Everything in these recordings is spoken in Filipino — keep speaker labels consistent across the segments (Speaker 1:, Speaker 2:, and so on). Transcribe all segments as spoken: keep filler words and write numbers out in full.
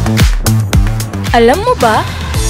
Speaker 1: Alam mo ba?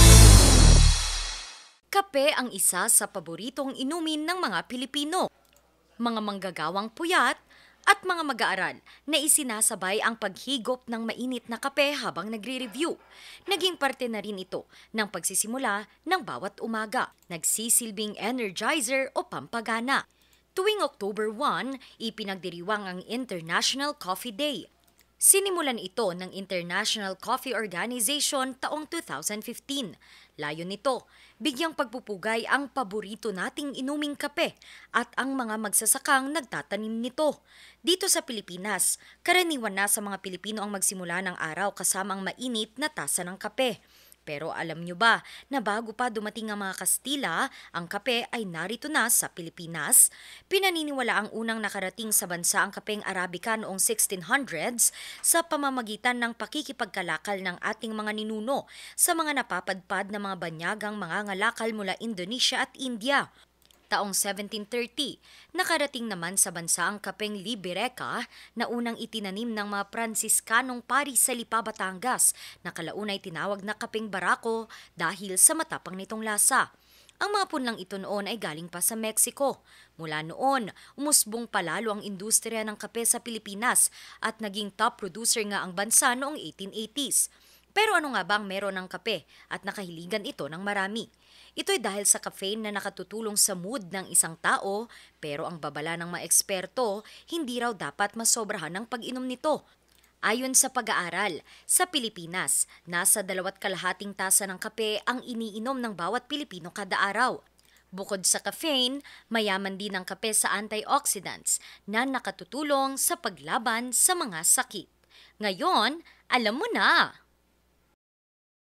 Speaker 2: Kape ang isa sa paboritong inumin ng mga Pilipino. Mga manggagawang puyat at mga mag-aaral na isinasabay ang paghigop ng mainit na kape habang nagre-review. Naging parte na rin ito ng pagsisimula ng bawat umaga. Nagsisilbing energizer o pampagana. Tuwing October first, ipinagdiriwang ang International Coffee Day. Sinimulan ito ng International Coffee Organization taong two thousand fifteen. Layon nito, bigyang pagpupugay ang paborito nating inuming kape at ang mga magsasakang nagtatanim nito. Dito sa Pilipinas, karaniwan na sa mga Pilipino ang magsimula ng araw kasamang mainit na tasa ng kape. Pero alam nyo ba na bago pa dumating ang mga Kastila, ang kape ay narito na sa Pilipinas? Pinaniniwala ang unang nakarating sa bansa ang kapeng Arabica noong sixteen hundreds sa pamamagitan ng pakikipagkalakal ng ating mga ninuno sa mga napapadpad na mga banyagang mga ngalakal mula Indonesia at India. Taong seventeen thirty, nakarating naman sa bansa ang kapeng Libereca na unang itinanim ng mga Pransiskanong pari sa Lipa, Batangas na kalaunay tinawag na kapeng Barako dahil sa matapang nitong lasa. Ang mga punlang ito noon ay galing pa sa Mexico. Mula noon, umusbong palalo ang industriya ng kape sa Pilipinas at naging top producer nga ang bansa noong eighteen eighties. Pero ano nga ba ang meron ng kape at nakahiligan ito ng marami? Ito'y dahil sa caffeine na nakatutulong sa mood ng isang tao, pero ang babala ng mga eksperto, hindi raw dapat masobrahan ng pag-inom nito. Ayon sa pag-aaral, sa Pilipinas, nasa dalawat kalahating tasa ng kape ang iniinom ng bawat Pilipino kada araw. Bukod sa caffeine, mayaman din ang kape sa antioxidants na nakatutulong sa paglaban sa mga sakit. Ngayon, alam mo na!